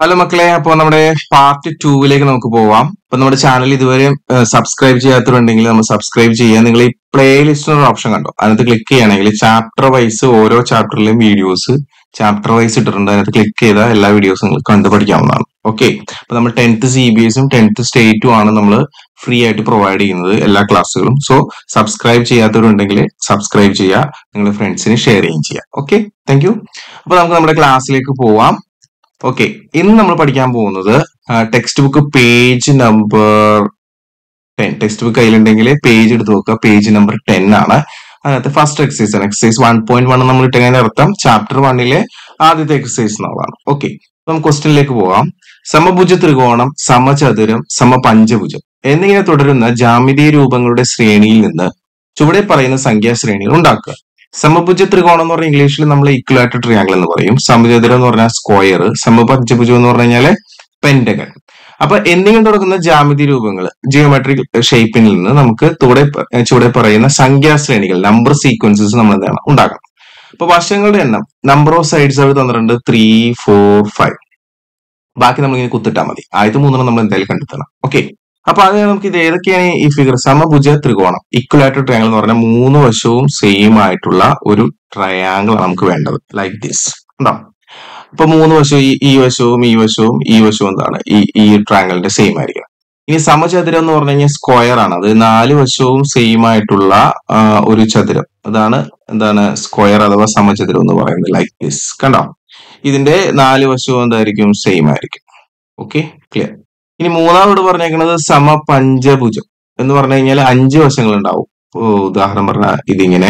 Hello മക്കളെ, അപ്പോൾ നമ്മുടെ പാർട്ട് 2 നമുക്ക് പോവാം. അപ്പൊ നമ്മുടെ ചാനൽ ഇതുവരെ സബ്സ്ക്രൈബ് ചെയ്യാത്തവരുണ്ടെങ്കിൽ നമ്മൾ സബ്സ്ക്രൈബ് ചെയ്യാൻ നിങ്ങൾ ഈ പ്ലേലിസ്റ്റ് എന്ന ഓപ്ഷൻ കണ്ടോ, അതിനകത്ത് ക്ലിക്ക് ചെയ്യുകയാണെങ്കിൽ ചാപ്റ്റർ വൈസ് ഓരോ ചാപ്റ്ററിലെയും വീഡിയോസ് ചാപ്റ്റർ വൈസ് ഇട്ടിട്ടുണ്ട്. അതിനകത്ത് ക്ലിക്ക് ചെയ്താൽ എല്ലാ വീഡിയോസും നിങ്ങൾക്ക് കണ്ടു പഠിക്കാവുന്നതാണ്. ഓക്കെ, അപ്പൊ നമ്മൾ 10th CBSഉം 10th സ്റ്റേറ്റും ആണ് നമ്മൾ ഫ്രീ ആയിട്ട് പ്രൊവൈഡ് ചെയ്യുന്നത് എല്ലാ ക്ലാസ്സുകളും. സോ സബ്സ്ക്രൈബ് ചെയ്യാത്തവരുണ്ടെങ്കിൽ സബ്സ്ക്രൈബ് ചെയ്യുക, നിങ്ങളുടെ ഫ്രണ്ട്സിന് ഷെയർ ചെയ്യുകയും ചെയ്യുക. Okay, thank you. അപ്പൊ നമുക്ക് നമ്മുടെ ക്ലാസ്സിലേക്ക് പോവാം. ഓക്കെ, ഇന്ന് നമ്മൾ പഠിക്കാൻ പോകുന്നത് text book page number 10. Text book കയ്യിലുണ്ടെങ്കിൽ പേജ് എടുത്ത് നോക്കുക, പേജ് നമ്പർ 10 ആണ്. അതിനകത്ത് ഫസ്റ്റ് എക്സസൈസ് ആണ്, എക്സസൈസ് 1.1 നമ്മൾ ഇട്ടതിന്റെ അർത്ഥം ചാപ്റ്റർ 1 ആദ്യത്തെ എക്സസൈസ് എന്നുള്ളതാണ്. ഓക്കെ, നമുക്ക് ക്വസ്റ്റ്യനിലേക്ക് പോവാം. സമഭുജ ത്രികോണം, സമചതുരം, സമപഞ്ചഭുജം എന്നിങ്ങനെ തുടരുന്ന ജാമിതീയ രൂപങ്ങളുടെ ശ്രേണിയിൽ നിന്ന് ചുവടെ പറയുന്ന സംഖ്യാശ്രേണികൾ ഉണ്ടാക്കുക. സമഭുജ ത്രികോണം എന്ന് പറഞ്ഞാൽ ഇംഗ്ലീഷിൽ നമ്മൾ ഈക്വലാറ്റർ ട്രയാങ്കിൾ എന്ന് പറയും. സമചതുരം എന്ന് പറഞ്ഞാൽ സ്ക്വയർ, സമപഞ്ചഭുജം എന്ന് പറഞ്ഞു കഴിഞ്ഞാൽ പെന്റഗൺ. അപ്പൊ എന്നിങ്ങനെ തുടങ്ങുന്ന ജാമിതി രൂപങ്ങൾ, ജിയോമെട്രിക് ഷേപ്പിൽ നിന്ന് നമുക്ക് ചുവടെ പറയുന്ന സംഖ്യാശ്രേണികൾ, നമ്പർ സീക്വൻസസ് നമ്മൾ എന്താണ് ഉണ്ടാക്കണം. അപ്പൊ വശങ്ങളുടെ എണ്ണം, നമ്പർ ഓഫ് സൈഡ്സ് അവർ തന്നിട്ടുണ്ട് 3, 4, 5. ബാക്കി നമ്മൾ ഇങ്ങനെ കുത്തിട്ടാൽ മതി. ആദ്യത്തെ 3 നമ്മൾ എന്തായാലും കണ്ടെത്തണം. ഓക്കെ, അപ്പൊ അത് നമുക്ക് ഇത് ഏതൊക്കെയാണ് ഈ ഫിഗർ? സമഭുജ ത്രികോണം, ഇക്വലാറ്റർ ട്രയാങ്കിൾ എന്ന് പറഞ്ഞാൽ 3 വശവും സെയിം ആയിട്ടുള്ള ഒരു ട്രയാങ്കിൾ ആണ് നമുക്ക് വേണ്ടത്. ലൈക്ക് ദിസ് ഉണ്ടോ? അപ്പൊ 3 വശവും ഈ വശവും ഈ വശവും ഈ വശവും എന്താണ് ഈ ട്രയാങ്കിളിന്റെ സെയിം ആയിരിക്കണം. ഇനി സമചതുരം എന്ന് പറഞ്ഞു കഴിഞ്ഞാൽ സ്ക്വയർ ആണ്. അത് 4 വശവും സെയിം ആയിട്ടുള്ള ഒരു ചതുരം, അതാണ് എന്താണ് സ്ക്വയർ അഥവാ സമചതുരം എന്ന് പറയുന്നത്. ലൈക്ക് ദിസ് കണ്ടോ? ഇതിന്റെ 4 വശവും എന്തായിരിക്കും? സെയിം ആയിരിക്കും. Okay, clear. ഇനി മൂന്നാമത് പറഞ്ഞേക്കുന്നത് സമപഞ്ചഭുജം എന്ന് പറഞ്ഞു കഴിഞ്ഞാൽ 5 വശങ്ങൾ ഉണ്ടാവും. ഉദാഹരണം പറഞ്ഞാൽ ഇതിങ്ങനെ.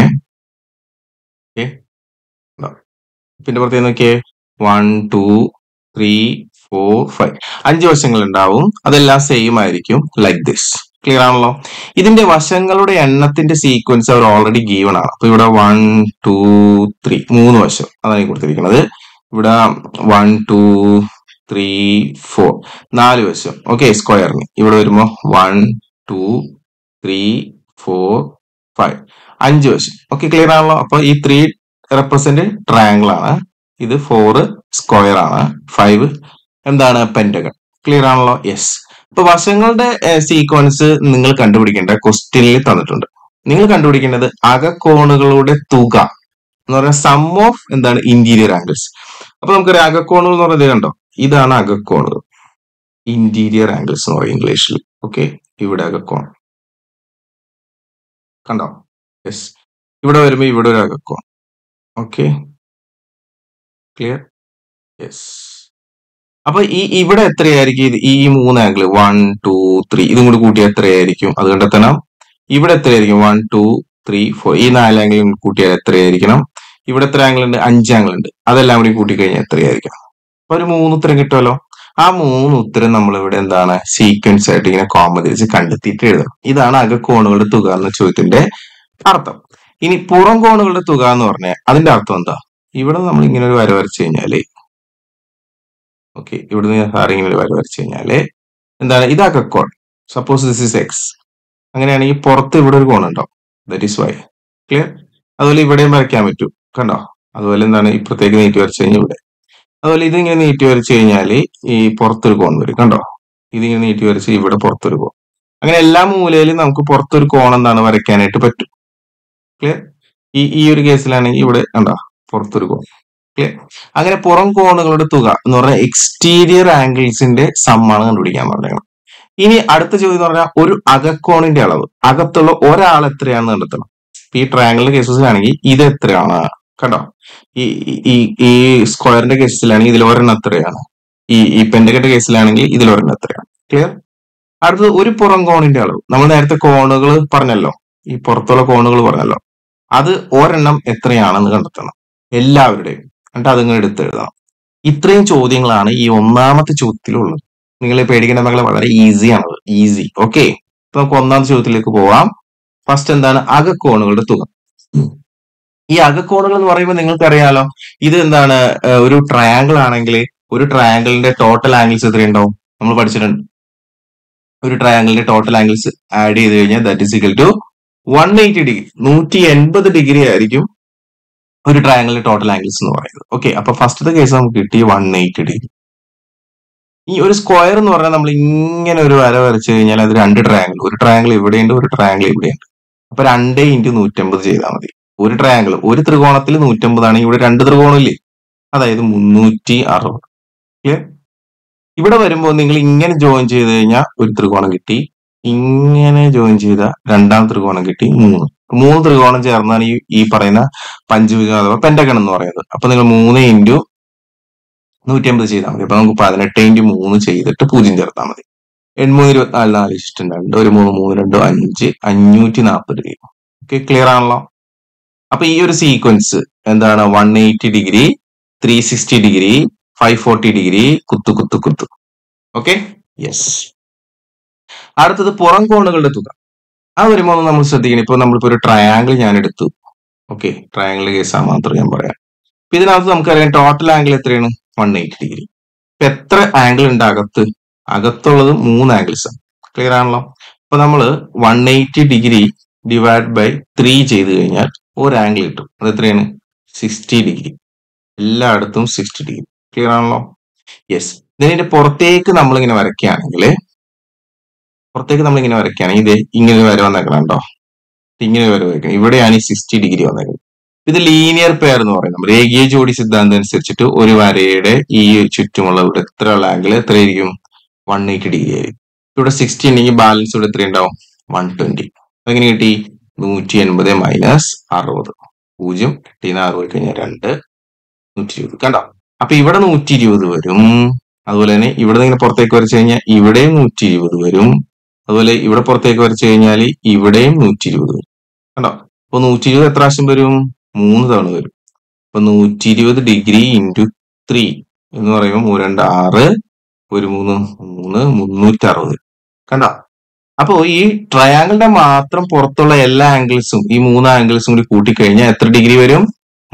പിന്നെ പ്രത്യേകം നോക്കിയേ, 1, 2, 3, 4, 5 5 വശങ്ങൾ ഉണ്ടാവും. അതെല്ലാം സെയിം ആയിരിക്കും. Like this. ക്ലിയർ ആണല്ലോ? ഇതിന്റെ വശങ്ങളുടെ എണ്ണത്തിന്റെ സീക്വൻസ് അവർ ഓൾറെഡി ഗീവൺ ആണ്. അപ്പൊ ഇവിടെ 1, 2, 3 3 വശം അതാണ് കൊടുത്തിരിക്കുന്നത്. ഇവിടെ 1, 2, 3, 4 4 വശം. ഓക്കെ, സ്ക്വയറിന് ഇവിടെ വരുമ്പോ 1, 2, 3, 4, 5 5 വശം. ഓക്കെ, ക്ലിയർ ആണല്ലോ? അപ്പൊ ഈ 3 റെപ്രസെന്റ് ട്രയാങ്കിൾ ആണ്, ഇത് 4 സ്ക്വയർ ആണ്, 5 എന്താണ് പെന്റഗൺ. ക്ലിയർ ആണല്ലോ? യെസ്. അപ്പൊ വശങ്ങളുടെ സീക്വൻസ് നിങ്ങൾ കണ്ടുപിടിക്കേണ്ട ക്വസ്റ്റ്യനിൽ തന്നിട്ടുണ്ട്. നിങ്ങൾ കണ്ടുപിടിക്കേണ്ടത് അകക്കോണുകളുടെ തുക എന്ന് പറയുന്ന സം ഓഫ് എന്താണ് ഇന്റീരിയർ ആംഗിൾസ്. അപ്പൊ നമുക്കൊരു അകക്കോണുകൾ എന്ന് പറയുന്നത് കണ്ടോ, ഇതാണ് അകക്കോണുകൾ, ഇന്റീരിയർ ആംഗിൾസ് എന്ന് പറയും ഇംഗ്ലീഷിൽ. ഓക്കെ, ഇവിടെ അകക്കോൺ കണ്ടോ? യെസ്. ഇവിടെ വരുമ്പോ ഇവിടെ ഒരു അകക്കോൺ. Okay, clear? യെസ്. അപ്പൊ ഇവിടെ എത്രയായിരിക്കും? ഇത് ഈ 3 ആംഗിൾ 1, 2, 3 ഇതും കൂടി കൂട്ടിയാൽ എത്രയായിരിക്കും? അത് കണ്ടെത്തണം. ഇവിടെ എത്രയായിരിക്കും? 1, 2, 3, 4 ഈ 4 ആംഗിളും കൂട്ടിയാൽ എത്രയായിരിക്കണം? ഇവിടെ എത്ര ആംഗിൾ ഉണ്ട്? 5 ആംഗിൾ ഉണ്ട്. അതെല്ലാം കൂടി കൂട്ടിക്കഴിഞ്ഞാൽ എത്രയായിരിക്കണം? അപ്പൊ ഒരു 3 ഉത്തരം കിട്ടുമല്ലോ. ആ 3 ഉത്തരം നമ്മൾ ഇവിടെ എന്താണ് സീക്വൻസ് ആയിട്ട് ഇങ്ങനെ കോമ തിരിച്ച് കണ്ടെത്തിയിട്ട് എഴുതണം. ഇതാണ് അകക്കോണുകളുടെ തുക എന്ന ചോദ്യത്തിന്റെ അർത്ഥം. ഇനി പുറം കോണുകളുടെ തുക എന്ന് പറഞ്ഞാൽ അതിന്റെ അർത്ഥം എന്താ? ഇവിടെ നമ്മൾ ഇങ്ങനെ ഒരു വര വരച്ചു കഴിഞ്ഞാല്, ഓക്കെ, ഇവിടെ നിന്ന് സാറ് ഇങ്ങനെ ഒരു വര വരച്ചു കഴിഞ്ഞാല് എന്താണ് ഇത് അകക്കോൺ. Suppose this is x. അങ്ങനെയാണെങ്കിൽ പുറത്ത് ഇവിടെ ഒരു കോണുണ്ടാവും, ദാറ്റ് ഈസ് വൈ. ക്ലിയർ? അതുപോലെ ഇവിടെയും വരയ്ക്കാൻ പറ്റും, കണ്ടോ? അതുപോലെ എന്താണ് ഇപ്പുറത്തേക്ക് നീട്ടി വരച്ചു കഴിഞ്ഞാൽ ഇവിടെ. അതുപോലെ ഇതിങ്ങനെ നീട്ടി വരച്ചു കഴിഞ്ഞാല് ഈ പുറത്തൊരു കോൺ വരും, കണ്ടോ? ഇതിങ്ങനെ നീട്ടി വരച്ച് ഇവിടെ പുറത്തൊരു കോൺ. അങ്ങനെ എല്ലാ മൂലയിലും നമുക്ക് പുറത്തൊരു കോൺ എന്താണ് വരയ്ക്കാനായിട്ട് പറ്റും. ക്ലിയർ? ഈ ഒരു കേസിലാണെങ്കിൽ ഇവിടെ കണ്ടോ പുറത്തൊരു കോൺ. ക്ലിയർ? അങ്ങനെ പുറം കോണുകളുടെ തുക എന്ന് പറഞ്ഞാൽ എക്സ്റ്റീരിയർ ആംഗിൾസിന്റെ സമ്മാണ് കണ്ടുപിടിക്കാൻ പറഞ്ഞത്. ഇനി അടുത്ത ചോദ്യം എന്ന് പറഞ്ഞാൽ ഒരു അകക്കോണിന്റെ അളവ്, അകത്തുള്ള ഒരാൾ എത്രയാണെന്ന് കണ്ടെത്തണം. ഈ ട്രയാങ്കിളിന്റെ കേസസിലാണെങ്കിൽ ഇത് എത്രയാണ്? കണ്ടോ? ഈ സ്ക്വയറിന്റെ കേസിലാണെങ്കിൽ ഇതിൽ ഒരെണ്ണം എത്രയാണ്? ഈ പെന്റഗന്റെ കേസിലാണെങ്കിൽ ഇതിൽ ഒരെണ്ണം എത്രയാണ്? ക്ലിയർ? അടുത്തത് ഒരു പുറം കോണിന്റെ അളവ്. നമ്മൾ നേരത്തെ കോണുകൾ പറഞ്ഞല്ലോ, ഈ പുറത്തുള്ള കോണുകൾ പറഞ്ഞല്ലോ, അത് ഒരെണ്ണം എത്രയാണെന്ന് കണ്ടെത്തണം എല്ലാവരുടെയും. എന്നിട്ട് അതിങ്ങനെ എടുത്തെഴുതണം. ഇത്രയും ചോദ്യങ്ങളാണ് ഈ ഒന്നാമത്തെ ചോദ്യത്തിലുള്ളത്. നിങ്ങൾ പേടിക്കേണ്ട മകളെ, വളരെ ഈസിയാണത്, ഈസി. ഓക്കെ, നമുക്ക് ഒന്നാമത്തെ ചോദ്യത്തിലേക്ക് പോവാം. ഫസ്റ്റ് എന്താണ് അകക്കോണുകളുടെ തുക. ഈ അകക്കോണുകൾ എന്ന് പറയുമ്പോൾ നിങ്ങൾക്ക് അറിയാലോ, ഇത് എന്താണ് ഒരു ട്രയാങ്കിൾ ആണെങ്കിൽ ഒരു ട്രയാങ്കിളിന്റെ ടോട്ടൽ ആംഗിൾസ് എത്രയുണ്ടാവും? നമ്മൾ പഠിച്ചിട്ടുണ്ട്. ഒരു ട്രയാങ്കിളിന്റെ ടോട്ടൽ ആംഗിൾസ് ആഡ് ചെയ്ത് കഴിഞ്ഞാൽ that is equal to 180 degree. 180 degree ആയിരിക്കും ഒരു ട്രയാങ്കിളിന്റെ ടോട്ടൽ ആംഗിൾസ് എന്ന് പറയുന്നത്. ഓക്കെ, അപ്പൊ ഫസ്റ്റത്തെ കേസ് നമുക്ക് കിട്ടി 180 ഡിഗ്രി. ഈ ഒരു സ്ക്വയർ എന്ന് പറഞ്ഞാൽ നമ്മൾ ഇങ്ങനെ ഒരു വര വരച്ചു കഴിഞ്ഞാൽ അത് രണ്ട് ട്രയാങ്കിൾ, ഒരു ട്രയാങ്കിൾ ഇവിടെയുണ്ട്, ഒരു ട്രയാങ്കിൾ ഇവിടെയുണ്ട്. അപ്പൊ 2 × 150 ചെയ്താൽ മതി. ഒരു ട്രയാങ്കിൾ, ഒരു ത്രികോണത്തിൽ 150 ആണെങ്കിൽ ഇവിടെ രണ്ട് ത്രികോണം ഇല്ലേ, അതായത് 360. ക്ലിയർ? ഇവിടെ വരുമ്പോൾ നിങ്ങൾ ഇങ്ങനെ ജോയിൻ ചെയ്ത് കഴിഞ്ഞാൽ ഒരു ത്രികോണം കിട്ടി, ഇങ്ങനെ ജോയിൻ ചെയ്ത രണ്ടാം ത്രികോണം കിട്ടി, മൂന്ന് ത്രികോണം ചേർന്നാണ് ഈ പറയുന്ന പഞ്ചഭുജം അഥവാ പെന്റഗൺ എന്ന് പറയുന്നത്. അപ്പൊ നിങ്ങൾ 3 × 150 ചെയ്താൽ മതി. അപ്പൊ നമുക്ക് 18 × 3 ചെയ്തിട്ട് 0 ചേർത്താൽ മതി. 8 3 24 4 ഇഷ്ടം 2 1 3 3 2 5 540 ഡിഗ്രി. ഓക്കെ, ക്ലിയർ ആണല്ലോ? അപ്പൊ ഈ ഒരു സീക്വൻസ് എന്താണ്? 180 ഡിഗ്രി, 360 ഡിഗ്രി, 540 ഡിഗ്രി, കുത്തു കുത്തു കുത്തു. Okay, yes. അടുത്തത് പുറം കോണുകളുടെ തുക. അത് വരുമ്പോൾ നമ്മൾ ശ്രദ്ധിക്കണം. ഇപ്പൊ നമ്മളിപ്പോ ഒരു ട്രയാങ്കിൾ ഞാൻ എടുത്തു. ഓക്കെ, ട്രയാങ്കിളിന്റെ കേസാണ് മാത്രം ഞാൻ പറയാം. അപ്പൊ ഇതിനകത്ത് നമുക്കറിയാം ടോട്ടൽ ആംഗിൾ എത്രയാണ്? 180 ഡിഗ്രി. ഇപ്പൊ എത്ര ആംഗിൾ ഉണ്ട് അകത്ത്? അകത്തുള്ളത് 3 ആംഗിൾസ് ആണ്. ക്ലിയർ ആണല്ലോ? അപ്പൊ നമ്മള് 180 ഡിഗ്രി ഡിവൈഡ് ബൈ 3 ചെയ്ത് കഴിഞ്ഞാൽ ഒരു ആംഗിൾ കിട്ടും. അത് എത്രയാണ്? 60 ഡിഗ്രി. എല്ലായിടത്തും 60 ഡിഗ്രി. ക്ലിയർ ആണല്ലോ? യെസ്. ഇതിന്റെ പുറത്തേക്ക് നമ്മളിങ്ങനെ വരയ്ക്കുകയാണെങ്കിൽ ഇത് ഇങ്ങനെ വര വന്നേക്കണം കേട്ടോ. ഇങ്ങനെ വര വയ്ക്കണം. ഇവിടെയാണ് ഈ 60 ഡിഗ്രി വന്നേക്കുന്നത്. ഇത് ലീനിയർ പെയർ എന്ന് പറയുന്നത്. രേഖീയ ജോഡി സിദ്ധാന്തം അനുസരിച്ചിട്ട് ഒരു വരയുടെ ഈ ചുറ്റുമുള്ള ഇവിടെ എത്രയുള്ള ആംഗിൾ എത്രയായിരിക്കും? 180 ഡിഗ്രി ആയിരിക്കും. ഇവിടെ 60 ഉണ്ടെങ്കിൽ ബാലൻസ് ഇവിടെ എത്ര ഉണ്ടാവും? 120. അതെങ്ങനെ കിട്ടി? 180 മൈനസ് 60. 0 8 6 കഴിഞ്ഞാൽ 2 120. കണ്ടോ? അപ്പൊ ഇവിടെ 120 വരും. അതുപോലെ തന്നെ ഇവിടെ ഇങ്ങനെ പുറത്തേക്ക് വരച്ചു കഴിഞ്ഞാൽ ഇവിടെയും 120 വരും. അതുപോലെ ഇവിടെ പുറത്തേക്ക് വരച്ചു കഴിഞ്ഞാൽ ഇവിടെയും 120 വരും. കണ്ടോ? അപ്പൊ 120 എത്ര പ്രാവശ്യം വരും? 3 തവണ വരും. അപ്പൊ 120 ഡിഗ്രി ഇൻറ്റു 3 എന്ന് പറയുമ്പോൾ 2 6 1 3 3 360. കണ്ടോ? അപ്പോ ഈ ട്രയാങ്കിളിന്റെ മാത്രം പുറത്തുള്ള എല്ലാ ആംഗിൾസും ഈ 3 ആംഗിൾസും കൂടി കൂട്ടിക്കഴിഞ്ഞാൽ എത്ര ഡിഗ്രി വരും?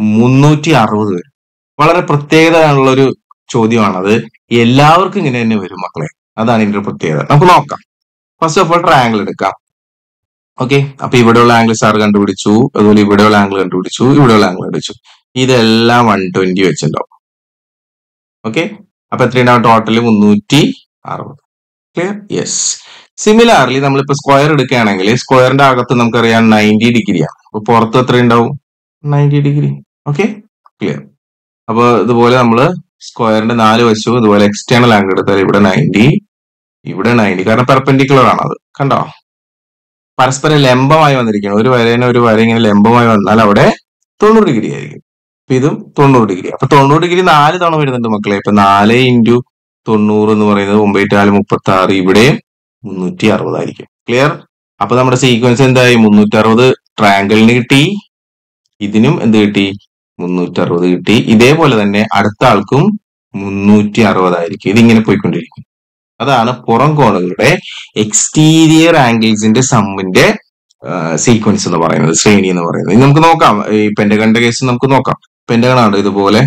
360 വരും. വളരെ പ്രത്യേകതയുള്ള ഒരു ചോദ്യമാണത്. എല്ലാവർക്കും ഇങ്ങനെ തന്നെ വരും മക്കളെ. അതാണ് ഇതിന്റെ പ്രത്യേകത. നമുക്ക് നോക്കാം. ഫസ്റ്റ് ഓഫ് ഓൾ ട്രയാങ്കിൾ എടുക്കാം. ഓക്കെ, അപ്പൊ ഇവിടെയുള്ള ആംഗിൾ സാർ കണ്ടുപിടിച്ചു. അതുപോലെ ഇവിടെയുള്ള ആംഗിൾ കണ്ടുപിടിച്ചു, ഇവിടെയുള്ള ആംഗിൾ കണ്ടുപിടിച്ചു. ഇതെല്ലാം 120 വെച്ചിട്ടുണ്ടാവും. ഓക്കെ, അപ്പൊ എത്രയുണ്ടാവും? ടോട്ടല് 360. ക്ലിയർ? യെസ്. സിമിലാർലി നമ്മളിപ്പോ സ്ക്വയർ എടുക്കുകയാണെങ്കിൽ സ്ക്വയറിന്റെ അകത്ത് നമുക്കറിയാം 90 ഡിഗ്രിയാണ്. അപ്പൊ പുറത്ത് എത്ര ഉണ്ടാവും? 90 ഡിഗ്രി. Okay, clear. അപ്പൊ ഇതുപോലെ നമ്മള് സ്ക്വയറിന്റെ 4 വശവും ഇതുപോലെ എക്സ്റ്റേണൽ ആംഗിൾ എടുത്താൽ ഇവിടെ 90, ഇവിടെ 90. കാരണം പെർപെൻഡിക്കുലർ ആണ് അത്. കണ്ടോ? പരസ്പരം ലംബമായി വന്നിരിക്കുകയാണ്. ഒരു വരേനെ ഒരു വര ഇങ്ങനെ ലംബമായി വന്നാൽ അവിടെ 90 ഡിഗ്രി ആയിരിക്കും. അപ്പൊ ഇതും 90 ഡിഗ്രി. അപ്പൊ 90 ഡിഗ്രി 4 തവണ വരുന്നുണ്ട് മക്കളെ. ഇപ്പൊ 4 × 90 എന്ന് പറയുന്നത് 9 4 36. ഇവിടെയും 360 ആയിരിക്കും. ക്ലിയർ? അപ്പൊ നമ്മുടെ സീക്വൻസ് എന്തായി? 360 ട്രയാങ്കിളിന് കിട്ടി. ഇതിനും എന്ത് കിട്ടി? 360 കിട്ടി. ഇതേപോലെ തന്നെ അടുത്ത ആൾക്കും 360 ആയിരിക്കും. ഇതിങ്ങനെ പോയിക്കൊണ്ടിരിക്കും. അതാണ് പുറം കോണുകളുടെ എക്സ്റ്റീരിയർ ആംഗിൾസിന്റെ സമ്മിന്റെ സീക്വൻസ് എന്ന് പറയുന്നത്, ശ്രേണി എന്ന് പറയുന്നത്. ഇത് നമുക്ക് നോക്കാം. ഈ പെന്റഗണിന്റെ കേസ് നമുക്ക് നോക്കാം. പെന്റഗൺ ആണ്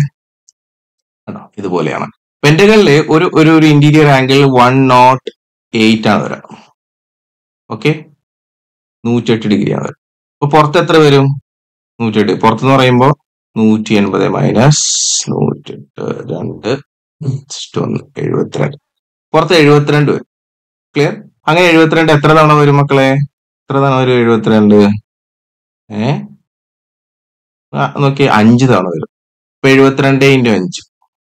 ഇതുപോലെയാണ്. പെന്റഗണില് ഒരു ഇന്റീരിയർ ആംഗിൾ 108 ആണ് വരാം. ഓക്കെ, 108 ഡിഗ്രിയാണ് വരാം. അപ്പൊ പുറത്ത് എത്ര വരും? 108. പുറത്തെന്ന് പറയുമ്പോൾ 180 മൈനസ് 108 2 72. പുറത്ത് 72 വരും. ക്ലിയർ? അങ്ങനെ 72 എത്ര തവണ വരും മക്കളെ? എത്ര തവണ വരും 72? നോക്കി 5 തവണ വരും. ഇപ്പൊ 72 × 5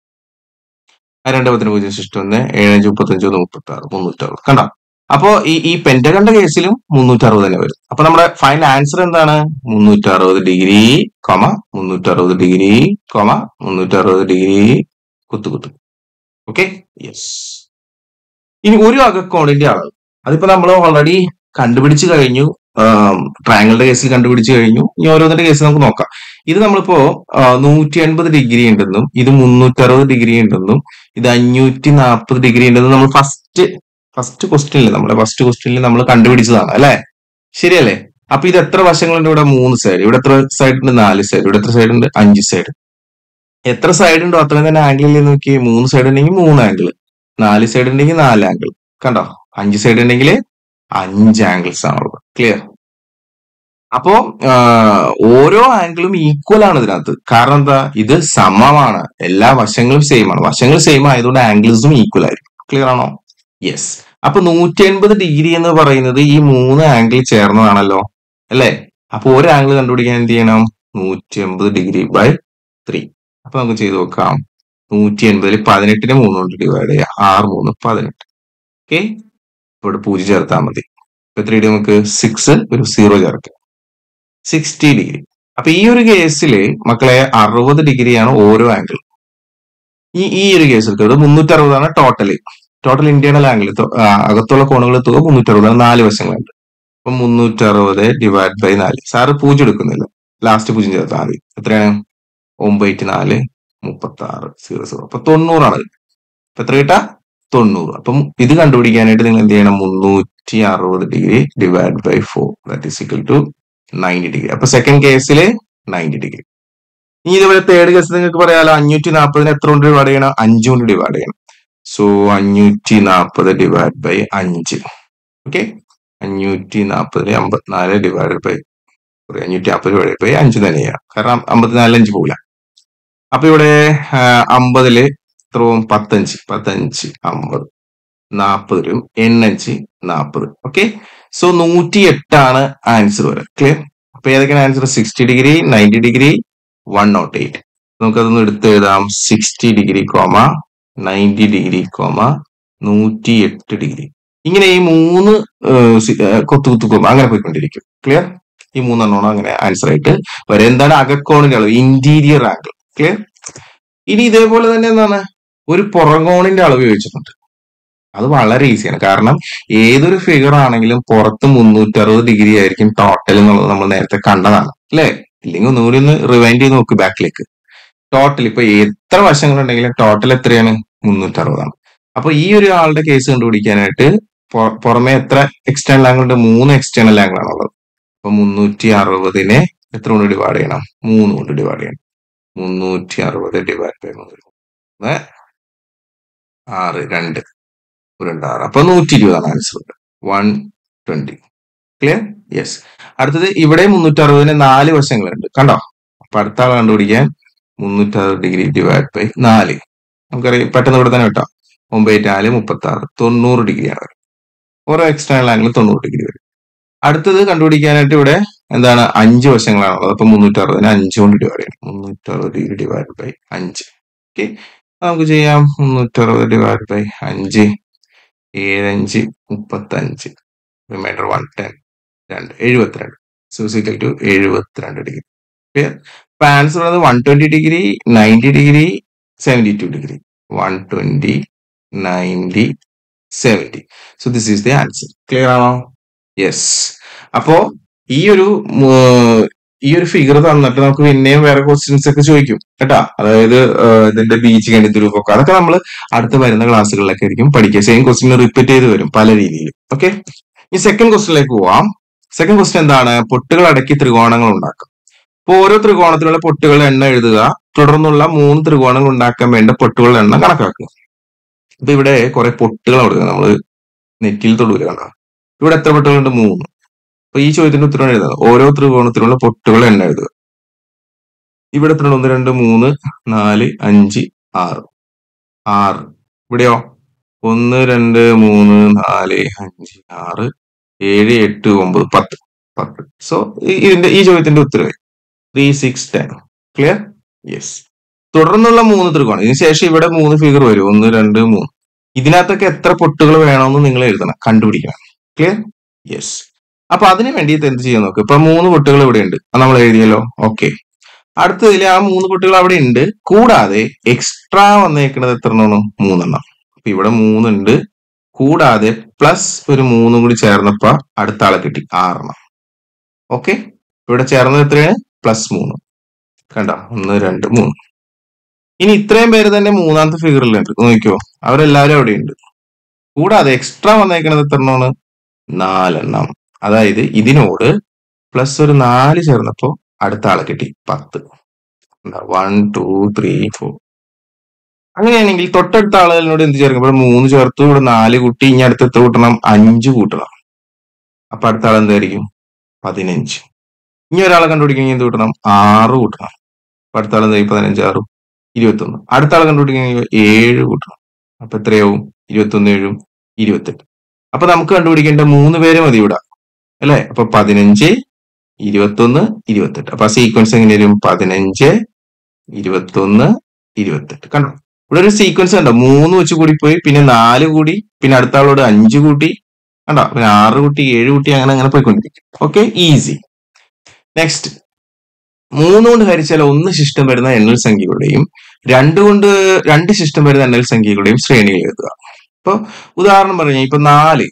2 10 0 6 1 7 5 35 36 360. കണ്ടോ? അപ്പോ ഈ പെന്റഗണിന്റെ കേസിലും 360 തന്നെ വരും. അപ്പൊ നമ്മുടെ ഫൈനൽ ആൻസർ എന്താണ്? 360 ഡിഗ്രി 360 ഡിഗ്രി 360 ഡിഗ്രി കുത്തു. Okay, yes. ഇനി ഒരു അകക്കോണിന്റെ അളവ്, അതിപ്പോ നമ്മൾ ഓൾറെഡി കണ്ടുപിടിച്ചു കഴിഞ്ഞു. ട്രയാങ്കിളിന്റെ കേസിൽ കണ്ടുപിടിച്ചു കഴിഞ്ഞു. ഇനി ഓരോന്നിന്റെ കേസ് നമുക്ക് നോക്കാം. ഇത് നമ്മളിപ്പോ 180 ഡിഗ്രി ഉണ്ടെന്നും ഇത് 360 ഡിഗ്രി ഉണ്ടെന്നും ഇത് 540 ഡിഗ്രി ഉണ്ടെന്നും നമ്മൾ ഫസ്റ്റ് ക്വസ്റ്റ്യനിൽ നമ്മൾ കണ്ടുപിടിച്ചതാണ് അല്ലെ? ശരിയല്ലേ? അപ്പൊ ഇത് എത്ര വശങ്ങളുണ്ട്? ഇവിടെ 3 സൈഡ്. ഇവിടെ എത്ര സൈഡ് ഉണ്ട്? 4 സൈഡ്. ഇവിടെ എത്ര സൈഡ് ഉണ്ട്? 5 സൈഡ്. എത്ര സൈഡ് ഉണ്ടോ അത്രയും തന്നെ ആംഗിളിൽ നോക്കി. 3 സൈഡ് ഉണ്ടെങ്കിൽ 3 ആംഗിൾ, 4 സൈഡ് ഉണ്ടെങ്കിൽ 4 ആംഗിൾ. കണ്ടോ? 5 സൈഡ് ഉണ്ടെങ്കിൽ 5 ആംഗിൾസ് ആണുള്ളത്. ക്ലിയർ? അപ്പോ ഓരോ ആംഗിളും ഈക്വൽ ആണ് ഇതിനകത്ത്. കാരണം എന്താ? ഇത് സമമാണ്. എല്ലാ വശങ്ങളും സെയിം ആണ്. വശങ്ങൾ സെയിം ആയതുകൊണ്ട് ആംഗിൾസും ഈക്വൽ ആയിരിക്കും. ക്ലിയർ ആണോ? യെസ്. അപ്പൊ 180 എന്ന് പറയുന്നത് ഈ 3 ആംഗിൾ ചേർന്നതാണല്ലോ അല്ലേ? അപ്പൊ ഒരു ആംഗിൾ കണ്ടുപിടിക്കാൻ എന്ത് ചെയ്യണം? 180°/3. അപ്പൊ നമുക്ക് ചെയ്ത് നോക്കാം. 180 18 3 കൊണ്ട് ഡിവൈഡ് ചെയ്യാം. 6 3 18. ഓക്കെ, ഇവിടെ 0 ചേർത്താൽ മതി. ഇപ്പൊ എത്ര നമുക്ക് 6 ഒരു 0 ചേർക്കാം. 60°. അപ്പൊ ഈ ഒരു കേസിൽ മക്കളെ 60°ആണ് ഓരോ ആംഗിൾ. ഈ ഒരു കേസിൽ 360 ടോട്ടൽ ഇന്റേണൽ ആംഗിൾ, അകത്തുള്ള കോണുകൾ തുക 360, 4 വശങ്ങളുണ്ട്. അപ്പൊ 360 ÷ 4. സാറ് 0 എടുക്കുന്നില്ല, ലാസ്റ്റ് 0 ചേർത്താൽ മതി. എത്രയാണ്? 9 4 36 00. അപ്പൊ 90 ആണ്. അപ്പൊ എത്ര കിട്ടാ? 90. അപ്പം ഇത് കണ്ടുപിടിക്കാനായിട്ട് നിങ്ങൾ എന്ത് ചെയ്യണം? 360°/4 ദാറ്റ് ഈസ് ഈക്വൽ ടു 90°. അപ്പൊ സെക്കൻഡ് കേസിൽ 90°. ഇനി ഇതുപോലെ തേർഡ് കേസ് നിങ്ങൾക്ക് പറയാലോ, 540 എത്ര കൊണ്ട് ഡിവൈഡ് ചെയ്യണം? 5 കൊണ്ട് ഡിവൈഡ് ചെയ്യണം. സോ 540/5. ഓക്കെ, 540 540/5 തന്നെ ചെയ്യാം. കാരണം 54 5 പോകില്ല. അപ്പൊ ഇവിടെ 50 എത്രവും 15 15 50 40 8 40. ഓക്കെ, സോ 108 ആണ് ആൻസർ വരെ. ക്ലിയർ? അപ്പൊ ഏതൊക്കെയാണ് ആൻസർ? 60°, 90°, 108. നമുക്കതൊന്ന് എടുത്ത് എഴുതാം. 60°, 90°, 108°. ഇങ്ങനെ ഈ 3 കൊത്തുകുത്തുക്കും അങ്ങനെ പോയിക്കൊണ്ടിരിക്കും. ക്ലിയർ? ഈ 3 അങ്ങനെ ആൻസർ ആയിട്ട് വരെ. എന്താണ് അകക്കോണിന്റെ അളവ്? Interior angle. ക്ലിയർ? ഇനി ഇതേപോലെ തന്നെ എന്താണ് ഒരു പുറകോണിന്റെ അളവ് ചോദിച്ചിട്ടുണ്ട്. അത് വളരെ ഈസിയാണ്. കാരണം ഏതൊരു ഫിഗർ ആണെങ്കിലും പുറത്ത് 360° ആയിരിക്കും ടോട്ടൽ എന്നുള്ളത് നമ്മൾ നേരത്തെ കണ്ടതാണ് അല്ലേ? ഇല്ലെങ്കിൽ ഒന്നുകൂടി ഒന്ന് റിവൈൻഡ് ചെയ്ത് നോക്ക് ബാക്കിലേക്ക്. ടോട്ടൽ ഇപ്പൊ എത്ര വശങ്ങളുണ്ടെങ്കിലും ടോട്ടൽ എത്രയാണ്? 360 ആണ്. അപ്പൊ ഈ ഒരു ആളുടെ കേസ് കണ്ടുപിടിക്കാനായിട്ട് പുറമെ എത്ര എക്സ്റ്റേണൽ ആംഗിൾ ഉണ്ട്? 3 എക്സ്റ്റേണൽ ആംഗിൾ ആണുള്ളത്. അപ്പൊ 360 എത്ര കൊണ്ട് ഡിവൈഡ് ചെയ്യണം? 3 കൊണ്ട് ഡിവൈഡ് ചെയ്യണം. 360/3 6 2 6. അപ്പൊ 120 ആണ് ആൻസർ. 120. ക്ലിയർ? യെസ്. അടുത്തത് ഇവിടെ 360 4 വശങ്ങളുണ്ട്. കണ്ടോ? അപ്പൊ അടുത്ത ആൾ കണ്ടുപിടിക്കാൻ 360°/4. നമുക്കറിയാം, പെട്ടെന്ന് ഇവിടെ തന്നെ കിട്ടാം. 9 4 36 90° ആണ്. ഓരോ എക്സ്റ്റേണൽ ആംഗിൾ 90° വരും. അടുത്തത് കണ്ടുപിടിക്കാനായിട്ട് ഇവിടെ എന്താണ് 5 വശങ്ങളാണുള്ളത്. അപ്പൊ 360 5 കൊണ്ട് ഡിവൈഡ് ചെയ്യണം. 360°/5. ഓക്കെ, നമുക്ക് ചെയ്യാം. 360°/5 7 5 35. Reminder 110 2 72. So equal to 72°. Clear? അപ്പൊ ആൻസർ ഉള്ളത് 120°, 90°, 72°. 120 90 70. So this is the answer. Clear ആണോ? യെസ്. അപ്പോ ഈ ഒരു ഫിഗർ തന്നിട്ട് നമുക്ക് പിന്നെയും വേറെ ക്വസ്റ്റ്യൻസ് ഒക്കെ ചോദിക്കും കേട്ടാ. അതായത് ഇതിന്റെ ബീച്ച് ഗണിത രൂപമൊക്കെ, അതൊക്കെ നമ്മൾ അടുത്ത വരുന്ന ക്ലാസ്സുകളിലൊക്കെ ആയിരിക്കും പഠിക്കുക. സെയിം ക്വസ്റ്റ്യൻ റിപ്പീറ്റ് ചെയ്ത് വരും പല രീതിയിൽ. ഓക്കെ, ഈ സെക്കൻഡ് ക്വസ്റ്റ്യനിലേക്ക് പോവാം. സെക്കൻഡ് ക്വസ്റ്റ്യൻ എന്താണ്? പൊട്ടുകൾ അടക്കി ത്രികോണങ്ങൾ ഉണ്ടാക്കാം. അപ്പൊ ഓരോ ത്രികോണത്തിലുള്ള പൊട്ടുകളുടെ എണ്ണം എഴുതുക. തുടർന്നുള്ള 3 ത്രികോണങ്ങൾ ഉണ്ടാക്കാൻ വേണ്ട പൊട്ടുകളുടെ എണ്ണം കണക്കാക്കുക. അപ്പൊ ഇവിടെ കുറെ പൊട്ടുകൾ കൊടുക്കുക. നമ്മൾ നെറ്റിൽ തൊടൂല. കണ്ടോ? ഇവിടെ എത്ര പൊട്ടുകളുണ്ട്? 3. അപ്പൊ ഈ ചോദ്യത്തിന്റെ ഉത്തരം എഴുതുക. ഓരോ ത്രികോണത്തിലുള്ള പൊട്ടുകളുടെ എണ്ണം എഴുതുക. ഇവിടെ എത്ര? 1 2 3 4 5 6 6. ഇവിടെയോ? 1 2 3 4 5 6 7 8 9 10 10. സോ ഈ ചോദ്യത്തിന്റെ ഉത്തരവ് 3 6 10. ക്ലിയർ? യെസ്. തുടർന്നുള്ള 3 ത്രികോണം, ഇതിനുശേഷം ഇവിടെ 3 ഫിഗർ വരും. 1 2 3. ഇതിനകത്തൊക്കെ എത്ര പൊട്ടുകൾ വേണമെന്ന് നിങ്ങൾ എഴുതണം, കണ്ടുപിടിക്കണം. ക്ലിയർ? യെസ്. അപ്പൊ അതിന് വേണ്ടിയിട്ട് എന്ത് ചെയ്യാൻ നോക്ക്. ഇപ്പൊ 3 പൊട്ടുകൾ ഇവിടെ ഉണ്ട്, നമ്മൾ എഴുതിയല്ലോ. ഓക്കെ, അടുത്തതിൽ ആ 3 പൊട്ടുകൾ അവിടെ ഉണ്ട്. കൂടാതെ എക്സ്ട്രാ വന്നേക്കുന്നത് എത്ര എണ്ണം? 3 എണ്ണം. അപ്പൊ ഇവിടെ 3 ഉണ്ട്. കൂടാതെ പ്ലസ് ഒരു 3 കൂടി ചേർന്നപ്പോ അടുത്ത ആളെ കിട്ടി 6 എണ്ണം. ഓക്കെ, ഇവിടെ ചേർന്നത് എത്രയാണ്? +3. കണ്ടോ? 1 2 3. ഇനി ഇത്രയും പേര് തന്നെ മൂന്നാമത്തെ ഫിഗറിലുണ്ട്. നോക്കിയോ, അവരെല്ലാവരും അവിടെ ഉണ്ട്. കൂടാതെ എക്സ്ട്രാ വന്നേക്കുന്നത് എത്ര എണ്ണമാണ്? 4 എണ്ണം. അതായത് ഇതിനോട് പ്ലസ് ഒരു 4 ചേർന്നപ്പോ അടുത്ത ആളെ കിട്ടി 10. 1 2 3 4. അങ്ങനെയാണെങ്കിൽ തൊട്ടടുത്ത ആളുകളിനോട് എന്ത് ചേർക്കും? ഇവിടെ 3 ചേർത്തു, ഇവിടെ 4 കൂട്ടി, ഇനി അടുത്ത് എത്ര കൂട്ടണം? 5 കൂട്ടണം. അപ്പൊ അടുത്ത ആൾ എന്തായിരിക്കും? 15. ഇനി ഒരാളെ കണ്ടുപിടിക്കണമെങ്കിൽ എന്ത് കൂട്ടണം? 6 കൂട്ടണം. അപ്പൊ അടുത്ത ആൾ എന്തായി? 15 6 21. അടുത്ത ആളെ കണ്ടുപിടിക്കണമെങ്കിൽ 7 കൂട്ടണം. അപ്പൊ എത്രയാവും? 21 7 28. അപ്പൊ നമുക്ക് കണ്ടുപിടിക്കേണ്ട 3 പേര് മതി ഇവിടെ അല്ലെ. അപ്പൊ 15 21 28. അപ്പൊ ആ സീക്വൻസ് എങ്ങനെ വരും? 15 21 28. കണ്ടോ ഇവിടെ ഒരു സീക്വൻസ് കണ്ടോ? 3 വെച്ച് കൂടി പോയി, പിന്നെ 4 കൂടി, പിന്നെ അടുത്ത ആളോട് 5 കൂട്ടി, കണ്ടോ? പിന്നെ 6 കൂട്ടി, 7 കൂട്ടി, അങ്ങനെ അങ്ങനെ പോയിക്കൊണ്ടിരിക്കും. Okay, easy. നെക്സ്റ്റ്, 3 കൊണ്ട് ഹരിച്ചാൽ 1 ശിഷ്ടം വരുന്ന എണ്ണൽ സംഖ്യകളുടെയും 2 ശിഷ്ടം വരുന്ന എണ്ണൽ സംഖ്യകളുടെയും ശ്രേണികൾ എഴുതുക. ഇപ്പൊ ഉദാഹരണം പറഞ്ഞാൽ ഇപ്പൊ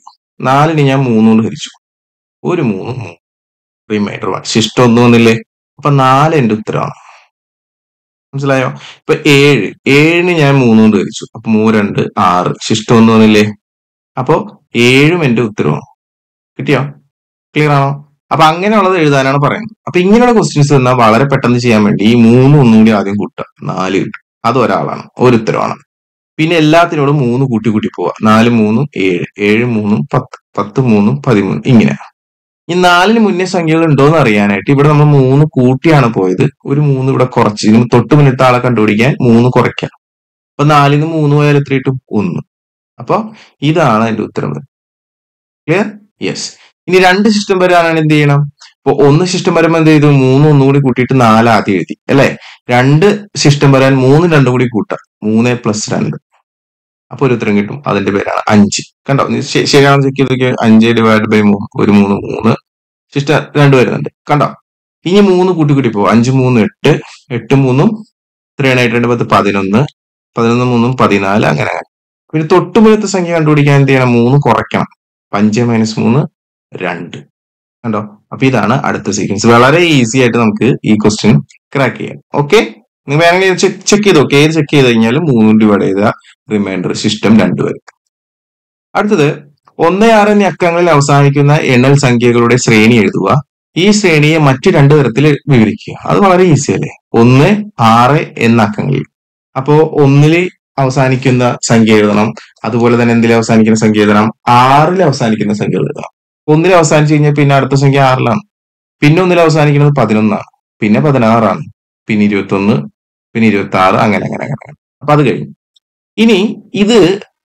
4ന് ഞാൻ 3 കൊണ്ട് ഹരിച്ചു, ഒരു 3 റിമൈൻഡർ 1, ശിഷ്ടം ഒന്നും വന്നില്ലേ? അപ്പൊ 4 എന്റെ ഉത്തരമാണ്. മനസ്സിലായോ? ഇപ്പൊ 7ന് ഞാൻ 3 കൊണ്ട് ഹരിച്ചു, അപ്പൊ 3 2 6, ശിഷ്ടം ഒന്നും വന്നില്ലേ? അപ്പൊ 7 എന്റെ ഉത്തരമാണ്. കിട്ടിയോ? ക്ലിയർ ആണോ? അപ്പൊ അങ്ങനെയുള്ളത് എഴുതാനാണ് പറയുന്നത്. അപ്പൊ ഇങ്ങനെയുള്ള ക്വസ്റ്റ്യൻസ് തന്നാൽ വളരെ പെട്ടെന്ന് ചെയ്യാൻ വേണ്ടി ഈ 3 ഒന്നും കൂടി ആദ്യം കൂട്ടുക, 4 കിട്ടും. അത് ഒരാളാണ്, ഒരു ഉത്തരവാണ്. പിന്നെ എല്ലാത്തിനോടും 3 കൂട്ടി കൂട്ടി പോവുക. 4 3 7, 7 3 10, 10 3 13, ഇങ്ങനെ. ഈ 4ന് മുന്നേ സംഖ്യകൾ ഉണ്ടോ എന്ന് അറിയാനായിട്ട് ഇവിടെ നമ്മൾ 3 കൂട്ടിയാണ് പോയത്, ഒരു 3 ഇവിടെ കുറച്ച്, ഇതിന് തൊട്ട് മുന്നിട്ട് ആളെ കണ്ടുപിടിക്കാൻ 3 കുറയ്ക്കാം. അപ്പൊ 4ന് 3 പോയാൽ എത്ര കിട്ടും? 1. അപ്പൊ ഇതാണ് അതിന്റെ ഉത്തരം. ക്ലിയർ? യെസ്. ഇനി 2 ശിഷ്ടം വരാനാണ് എന്ത് ചെയ്യണം? ഇപ്പൊ 1 ശിഷ്ടം വരുമ്പോൾ എന്ത് ചെയ്തു? 3 ഒന്നുകൂടി കൂട്ടിയിട്ട് 4 ആദ്യം എഴുതി അല്ലെ. 2 ശിഷ്ടം വരാൻ 3 2 കൂടി കൂട്ടാം, 3 + 2. അപ്പൊ ഒരു ഉത്തരം കിട്ടും, അതിന്റെ പേരാണ് 5. കണ്ടോ? ശരിയാണെന്ന് ചെക്ക് ചെയ്ത് നോക്കിയാൽ 5 ÷ 3, ഒരു 3 ശിഷ്ടം 2 വരുന്നുണ്ട്. കണ്ടോ? ഇനി 3 കൂട്ടി കൂട്ടി പോകും. 5 3 8, 8 3 3 8 2 10 11, 11 3 14, അങ്ങനെ. പിന്നെ തൊട്ട് മുന്നത്തെ സംഖ്യ കണ്ടുപിടിക്കാൻ എന്ത് ചെയ്യണം? 3 കുറയ്ക്കണം. 5 - 3 2. കണ്ടോ? അപ്പൊ ഇതാണ് അടുത്ത സീക്വൻസ്. വളരെ ഈസി ആയിട്ട് നമുക്ക് ഈ ക്വസ്റ്റ്യൻ ക്രാക്ക് ചെയ്യാം. ഓക്കെ, നിങ്ങൾ വേണമെങ്കിൽ ചെക്ക് ചെയ്ത് നോക്കുക. ഏത് ചെക്ക് ചെയ്ത് കഴിഞ്ഞാലും 3 ഡിവൈഡ് ചെയ്ത റിമൈൻഡർ ശിഷ്ടം 2 വരും. അടുത്തത് 1 6 എന്നീ അക്കങ്ങളിൽ അവസാനിക്കുന്ന എണ്ണൽ സംഖ്യകളുടെ ശ്രേണി എഴുതുക. ഈ ശ്രേണിയെ മറ്റു 2 തരത്തിൽ വിവരിക്കുക. അത് വളരെ ഈസി അല്ലേ? 1 6 എന്ന അക്കങ്ങളിൽ. അപ്പോ 1 അവസാനിക്കുന്ന സംഖ്യ എഴുതണം, അതുപോലെ തന്നെ എന്തിൽ അവസാനിക്കുന്ന സംഖ്യ എഴുതണം? 6 അവസാനിക്കുന്ന സംഖ്യ എഴുതണം. 1 അവസാനിച്ചു കഴിഞ്ഞാൽ പിന്നെ അടുത്ത സംഖ്യ 6 പിന്നെ 1 അവസാനിക്കുന്നത് 11, പിന്നെ 16, പിന്നെ 21, പിന്നെ 26, അങ്ങനെ അങ്ങനെ അങ്ങനെ. അപ്പൊ അത് കഴിഞ്ഞു. ഇനി ഇത്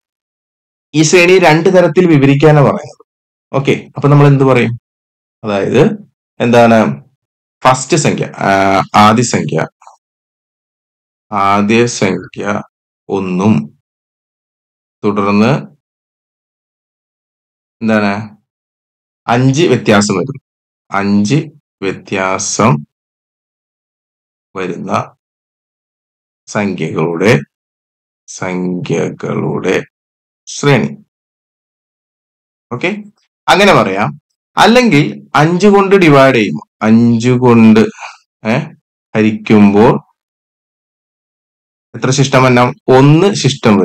ഈ ശ്രേണി 2 തരത്തിൽ വിവരിക്കാനാണ് പറയുന്നത്. ഓക്കെ, അപ്പൊ നമ്മൾ എന്ത് പറയും? അതായത് എന്താണ്? ഫസ്റ്റ് സംഖ്യ, ആദ്യ സംഖ്യ 1, തുടർന്ന് എന്താണ്? 5 വ്യത്യാസം വരുന്നു. 5 വ്യത്യാസം വരുന്ന സംഖ്യകളുടെ ശ്രേണി. ഓക്കെ, അങ്ങനെ പറയാം. അല്ലെങ്കിൽ 5 കൊണ്ട് ഡിവൈഡ് ചെയ്യുമ്പോൾ, 5 കൊണ്ട് ഹരിക്കുമ്പോൾ എത്ര ശിഷ്ടം വരണം? 1 ശിഷ്ടം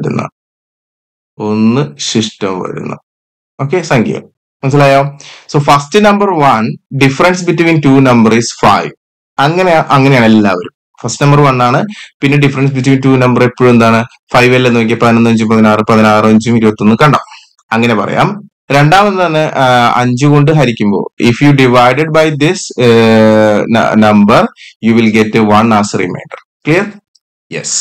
വരുന്ന ഓക്കെ സംഖ്യ. മനസ്സിലായോ? So first number 1, difference between 2 number is 5. അങ്ങനെയാണ് എല്ലാവരും. ഫസ്റ്റ് നമ്പർ 1 ആണ്. പിന്നെ ഡിഫറൻസ് ബിറ്റ്വീൻ 2 നമ്പർ എപ്പോഴും എന്താണ്? 5 അല്ലേ നോക്കിയാൽ 15 16 16 5 21, കണ്ടോ? അങ്ങനെ പറയാം. രണ്ടാമത് തന്നെ 5 കൊണ്ട് ഹരിക്കുമ്പോൾ, if you divided by this number you will get 1 as reminder. Clear? Yes.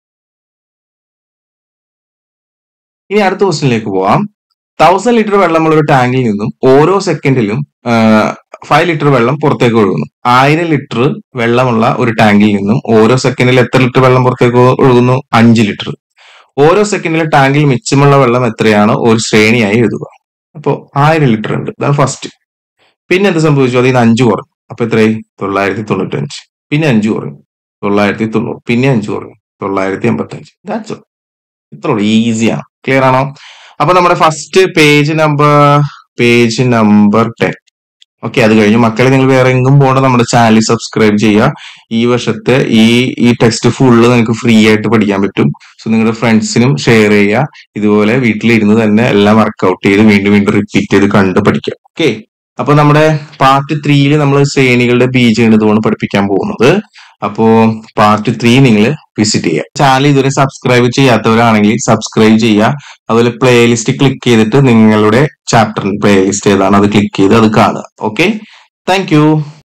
ഇനി അടുത്ത ക്വസ്റ്റ്യനിലേക്ക് പോവാം. 1000 ലിറ്റർ വെള്ളമുള്ള ഒരു ടാങ്കിൽ നിന്നും ഓരോ സെക്കൻഡിലും 5 ലിറ്റർ വെള്ളം പുറത്തേക്ക് ഒഴുകുന്നു. 1000 ലിറ്റർ വെള്ളമുള്ള ഒരു ടാങ്കിൽ നിന്നും ഓരോ സെക്കൻഡിൽ എത്ര ലിറ്റർ വെള്ളം പുറത്തേക്ക് ഒഴുകുന്നു? 5 ലിറ്റർ. ഓരോ സെക്കൻഡിൽ ടാങ്കിൽ മിച്ചമുള്ള വെള്ളം എത്രയാണോ ഒരു ശ്രേണിയായി എഴുതുക. അപ്പോ 1000 ലിറ്റർ ഉണ്ട്, ഇതാണ് ഫസ്റ്റ്. പിന്നെ എന്ത് സംഭവിച്ചു? അതിൽ നിന്ന് 5 കുറഞ്ഞു. അപ്പൊ എത്രയായി? 995. പിന്നെ 5 കുറഞ്ഞു, 990. പിന്നെ 5 കുറഞ്ഞു, 985. That's all. ഇത്രയുള്ളൂ, ഈസിയാണ്. ക്ലിയർ ആണോ? അപ്പൊ നമ്മുടെ ഫസ്റ്റ് പേജ് നമ്പർ 10. ഓക്കെ, അത് കഴിഞ്ഞു. മക്കളെ, നിങ്ങൾ വേറെ എങ്ങും പോകണ്ട, നമ്മുടെ ചാനൽ സബ്സ്ക്രൈബ് ചെയ്യുക. ഈ വർഷത്തെ ഈ ടെക്സ്റ്റ് ഫുള്ള് നിങ്ങൾക്ക് ഫ്രീ ആയിട്ട് പഠിക്കാൻ പറ്റും. സോ നിങ്ങളുടെ ഫ്രണ്ട്സിനും ഷെയർ ചെയ്യുക. ഇതുപോലെ വീട്ടിലിരുന്ന് തന്നെ എല്ലാം വർക്ക്ഔട്ട് ചെയ്ത് വീണ്ടും വീണ്ടും റിപ്പീറ്റ് ചെയ്ത് കണ്ട് പഠിക്കുക. ഓക്കെ, അപ്പൊ നമ്മുടെ പാർട്ട് 3 നമ്മൾ ശ്രേണികളുടെ ബീജഗണിതമാണ് പഠിപ്പിക്കാൻ പോകുന്നത്. അപ്പോ പാർട്ട് 3 നിങ്ങൾ വിസിറ്റ് ചെയ്യുക. ചാനൽ ഇതുവരെ സബ്സ്ക്രൈബ് ചെയ്യാത്തവരാണെങ്കിൽ സബ്സ്ക്രൈബ് ചെയ്യുക. അതുപോലെ പ്ലേലിസ്റ്റ് ക്ലിക്ക് ചെയ്തിട്ട് നിങ്ങളുടെ ചാപ്റ്ററിന്റെ പ്ലേലിസ്റ്റ് ഏതാണ് അത് ക്ലിക്ക് ചെയ്ത് അത് കാണുക. Okay, thank U.